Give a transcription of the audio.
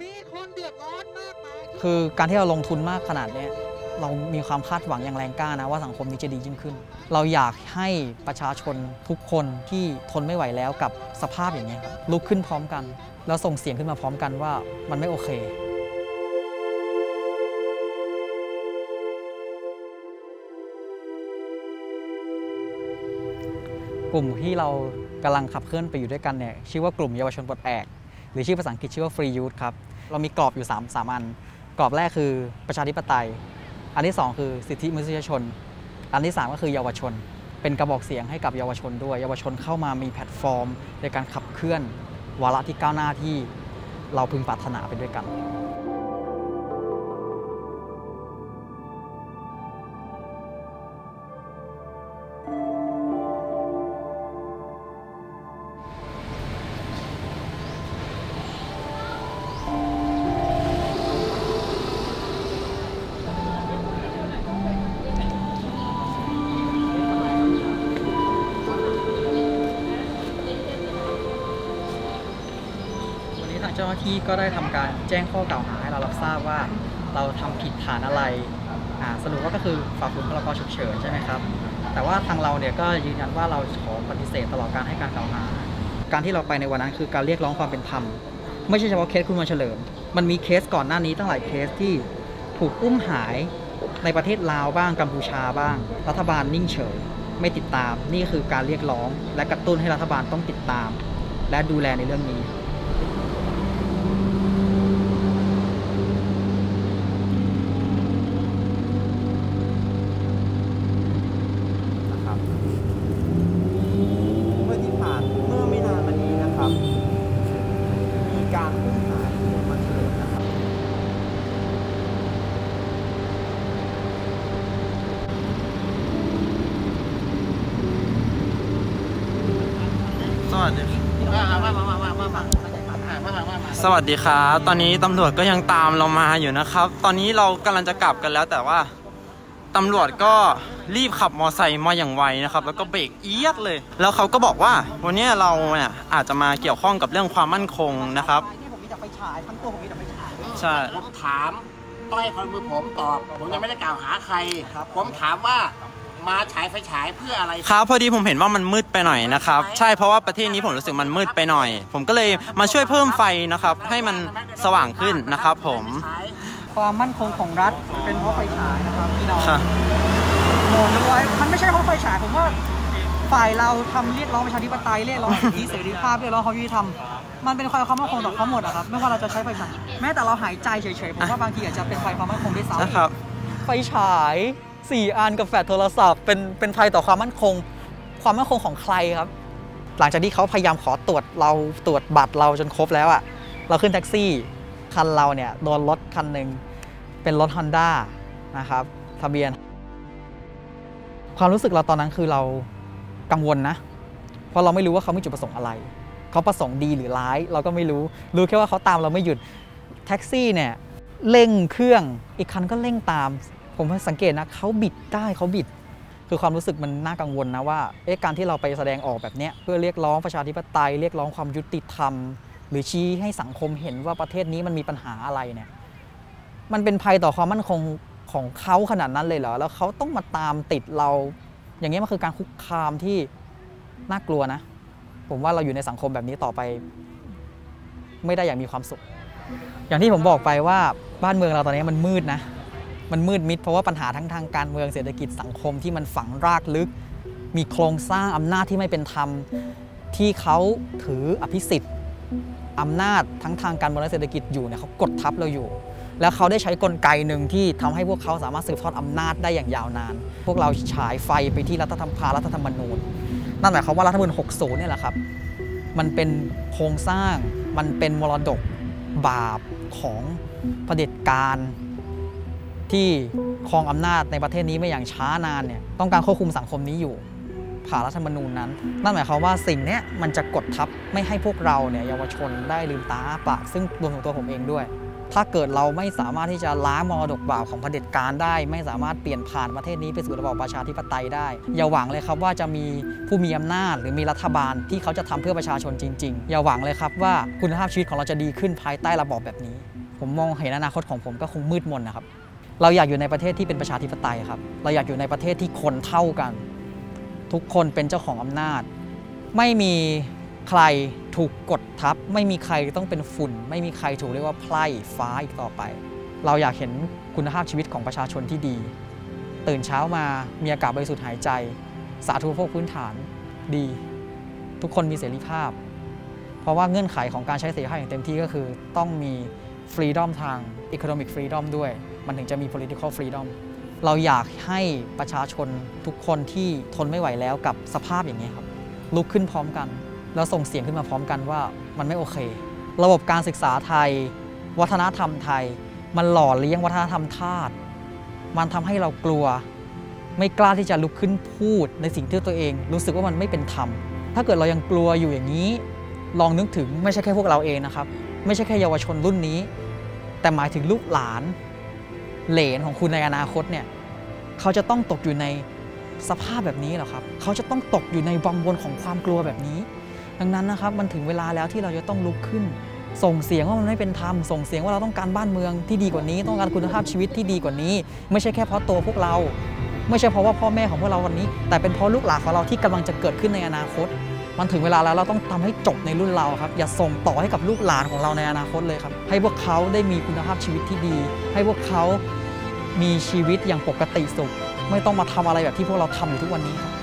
มีคนเดือดร้อนมากมายคือการที่เราลงทุนมากขนาดนี้เรามีความคาดหวังอย่างแรงกล้านะว่าสังคมนี้จะดียิ่งขึ้นเราอยากให้ประชาชนทุกคนที่ทนไม่ไหวแล้วกับสภาพอย่างนี้ครับลุกขึ้นพร้อมกันแล้วส่งเสียงขึ้นมาพร้อมกันว่ามันไม่โอเคกลุ่มที่เรากำลังขับเคลื่อนไปอยู่ด้วยกันเนี่ยชื่อว่ากลุ่มเยาวชนปลดแอกหรือชื่อภาษาอังกฤษชื่อว่า Free Youth ครับเรามีกรอบอยู่3อันกรอบแรกคือประชาธิปไตยอันที่2คือสิทธิมนุษยชนอันที่3ก็คือเยาวชนเป็นกระบอกเสียงให้กับเยาวชนด้วยเยาวชนเข้ามามีแพลตฟอร์มในการขับเคลื่อนวาระที่ก้าวหน้าที่เราพึงปรารถนาไปด้วยกันเจ้าหน้าที่ก็ได้ทำการแจ้งข้อกล่าวหาให้เรารับทราบว่าเราทำผิดฐานอะไรสรุปว่าก็คือฝ่าฝืนพรกฉุกเฉินใช่ไหมครับแต่ว่าทางเราเนี่ยก็ยืนยันว่าเราขอปฏิเสธตลอดการให้การกล่าวหาการที่เราไปในวันนั้นคือการเรียกร้องความเป็นธรรมไม่ใช่เฉพาะเคสคุณวันเฉลิมมันมีเคสก่อนหน้านี้ตั้งหลายเคสที่ถูกอุ้มหายในประเทศลาวบ้างกัมพูชาบ้างรัฐบาลนิ่งเฉยไม่ติดตามนี่คือการเรียกร้องและกระตุ้นให้รัฐบาลต้องติดตามและดูแลในเรื่องนี้สวัสดีครับตอนนี้ตำรวจก็ยังตามเรามาอยู่นะครับตอนนี้เรากำลังจะกลับกันแล้วแต่ว่าตำรวจก็รีบขับมอไซค์มาอย่างไวนะครับแล้วก็เบรกเอี๊ยดเลยแล้วเขาก็บอกว่าวันนี้เราเนี่ยอาจจะมาเกี่ยวข้องกับเรื่องความมั่นคงนะครับผมมีแต่ไฟฉายทั้งตัวผมมีแต่ไฟฉายใช่ผมถามต้องให้คนมือผมตอบผมยังไม่ได้กล่าวหาใครผมถามว่ามาฉายไฟฉายเพื่ออะไรครับพอดีผมเห็นว่ามันมืดไปหน่อยนะครับใช่เพราะว่าประเทศนี้ผมรู้สึกมันมืดไปหน่อยผมก็เลยมาช่วยเพิ่มไฟนะครับให้มันสว่างขึ้นนะครับผมความมั่นคงของรัฐเป็นเพราะไฟฉายนะครับที่เราโหมดไว้มันไม่ใช่เพราะไฟฉายผมว่าฝ่ายเราทำเรียกร้องประชาธิปไตยเรียกร้องสิทธิเสรีภาพเรียกร้องความยุติธรรมมันเป็นความมั่นคงต่อเขาหมดอะครับไม่ว่าเราจะใช้ไฟฉายแม้แต่เราหายใจเฉยๆผมว่าบางทีอาจจะเป็นไฟความมั่นคงด้วยซ้ำไฟฉาย4 อันกับแฟลชโทรศัพท์เป็นภัยต่อความมั่นคงของใครครับหลังจากที่เขาพยายามขอตรวจบัตรเราจนครบแล้วอะเราขึ้นแท็กซี่คันเราเนี่ยโดนรถคันหนึ่งเป็นรถ Honda นะครับทะเบียนความรู้สึกเราตอนนั้นคือเรากังวลนะเพราะเราไม่รู้ว่าเขามีจุดประสงค์อะไรเขาประสงค์ดีหรือร้ายเราก็ไม่รู้แค่ว่าเขาตามเราไม่หยุดแท็กซี่เนี่ยเร่งเครื่องอีกคันก็เร่งตามผมสังเกตนะเขาบิดได้เขาบิดคือความรู้สึกมันน่ากังวลนะว่าการที่เราไปแสดงออกแบบนี้เพื่อเรียกร้องประชาธิปไตยเรียกร้องความยุติธรรมหรือชี้ให้สังคมเห็นว่าประเทศนี้มันมีปัญหาอะไรเนี่ยมันเป็นภัยต่อความมั่นคงของเขาขนาดนั้นเลยเหรอแล้วเขาต้องมาตามติดเราอย่างนี้มันคือการคุกคามที่น่ากลัวนะผมว่าเราอยู่ในสังคมแบบนี้ต่อไปไม่ได้อย่างมีความสุขอย่างที่ผมบอกไปว่าบ้านเมืองเราตอนนี้มันมืดนะมันมืดมิดเพราะว่าปัญหาทั้งทางการเมืองเศรษฐกิจสังคมที่มันฝังรากลึกมีโครงสร้างอำนาจที่ไม่เป็นธรรมที่เขาถืออภิสิทธิ์อำนาจทั้งทางการเมืองและเศรษฐกิจอยู่เนี่ยเขากดทับเราอยู่แล้วเขาได้ใช้กลไกหนึ่งที่ทำให้พวกเขาสามารถสืบทอดอำนาจได้อย่างยาวนานพวกเราฉายไฟไปที่รัฐธรรมนูญนั่นหมายความว่ารัฐธรรมนูญ60เนี่ยแหละครับมันเป็นโครงสร้างมันเป็นมรดกบาปของเผด็จการที่ครองอำนาจในประเทศนี้ไม่อย่างช้านานเนี่ยต้องการควบคุมสังคมนี้อยู่ผ่านรัฐธรรมนูญนั้นนั่นหมายความว่าสิ่งนี้มันจะกดทับไม่ให้พวกเราเนี่ยเยาวชนได้ลืมตาอ้าปากซึ่งรวมถึงตัวผมเองด้วยถ้าเกิดเราไม่สามารถที่จะล้างมรดกบาปของเผด็จการได้ไม่สามารถเปลี่ยนผ่านประเทศนี้ไปสู่ระบอบประชาธิปไตยได้อย่าหวังเลยครับว่าจะมีผู้มีอำนาจหรือมีรัฐบาลที่เขาจะทำเพื่อประชาชนจริงๆอย่าหวังเลยครับว่าคุณภาพชีวิตของเราจะดีขึ้นภายใต้ระบอบแบบนี้ผมมองเห็นอนาคตของผมก็คงมืดมนนะครับเราอยากอยู่ในประเทศที่เป็นประชาธิปไตยครับเราอยากอยู่ในประเทศที่คนเท่ากันทุกคนเป็นเจ้าของอำนาจไม่มีใครถูกกดทับไม่มีใครต้องเป็นฝุ่นไม่มีใครถูกเรียกว่าไพร่ฟ้าอีกต่อไปเราอยากเห็นคุณภาพชีวิตของประชาชนที่ดีตื่นเช้ามามีอากาศบริสุทธิ์หายใจสาธารณูปโภคพื้นฐานดีทุกคนมีเสรีภาพเพราะว่าเงื่อนไขของการใช้เสรีภาพอย่างเต็มที่ก็คือต้องมีฟรีดอมทาง economic freedom ด้วยมันถึงจะมี political freedom เราอยากให้ประชาชนทุกคนที่ทนไม่ไหวแล้วกับสภาพอย่างนี้ครับลุกขึ้นพร้อมกันแล้วส่งเสียงขึ้นมาพร้อมกันว่ามันไม่โอเคระบบการศึกษาไทยวัฒนธรรมไทยมันหล่อเลี้ยงวัฒนธรรมทาสมันทำให้เรากลัวไม่กล้าที่จะลุกขึ้นพูดในสิ่งที่ตัวเองรู้สึกว่ามันไม่เป็นธรรมถ้าเกิดเรายังกลัวอยู่อย่างนี้ลองนึกถึงไม่ใช่แค่พวกเราเองนะครับไม่ใช่แค่เยาวชนรุ่นนี้แต่หมายถึงลูกหลานเหลนของคุณในอนาคตเนี่ยเขาจะต้องตกอยู่ในสภาพแบบนี้เหรอครับเขาจะต้องตกอยู่ในวังวนของความกลัวแบบนี้ดังนั้นนะครับมันถึงเวลาแล้วที่เราจะต้องลุกขึ้นส่งเสียงว่ามันไม่เป็นธรรมส่งเสียงว่าเราต้องการบ้านเมืองที่ดีกว่านี้ต้องการคุณภาพชีวิตที่ดีกว่านี้ไม่ใช่แค่เพราะตัวพวกเราไม่ใช่เพราะว่าพ่อแม่ของพวกเราวันนี้แต่เป็นเพราะลูกหลานของเราที่กำลังจะเกิดขึ้นในอนาคตมันถึงเวลาแล้วเราต้องทำให้จบในรุ่นเราครับอย่าส่งต่อให้กับลูกหลานของเราในอนาคตเลยครับให้พวกเขาได้มีคุณภาพชีวิตที่ดีให้พวกเขามีชีวิตอย่างปกติสุขไม่ต้องมาทำอะไรแบบที่พวกเราทำอยู่ทุกวันนี้ครับ